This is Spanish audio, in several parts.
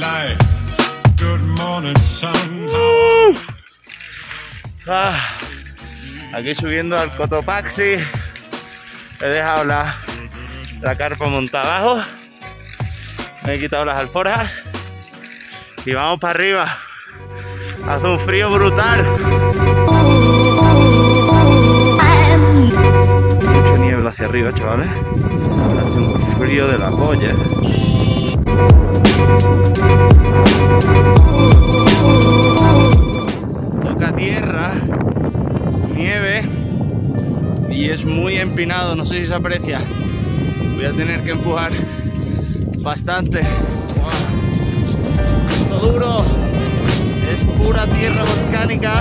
life. Good morning, sun. Aquí subiendo al Cotopaxi. He dejado la carpa montada abajo. Me he quitado las alforjas. Y vamos para arriba. Hace un frío brutal. Mucha niebla hacia arriba, chavales. Hace un frío de la polla. Toca tierra, nieve y es muy empinado, no sé si se aprecia. Voy a tener que empujar bastante. Esto duro, es pura tierra volcánica.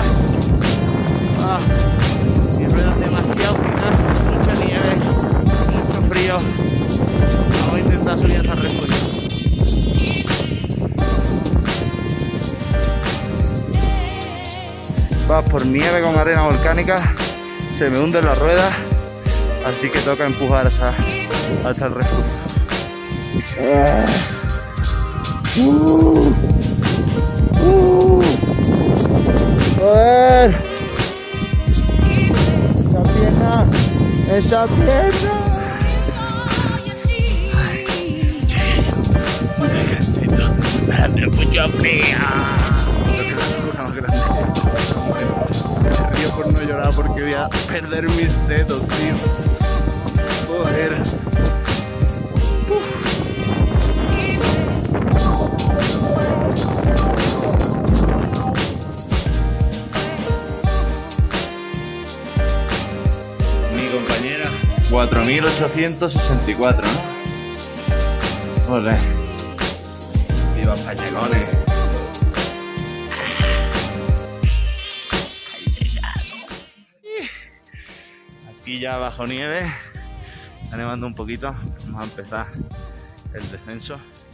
Mi rueda es demasiado fina, mucha nieve, mucho frío. Vamos a intentar subir hasta el refugio. Va por nieve con arena volcánica, se me hunde la rueda, así que toca empujar hasta el refugio. ¡Joder! ¡Esa pierna! Necesito hacer mucho frío. Me río por no llorar porque voy a perder mis dedos, tío. Joder. Mi compañera 4864, ¿no? Joder. Viva Pachecones. Aquí ya bajo nieve, está nevando un poquito, vamos a empezar el descenso.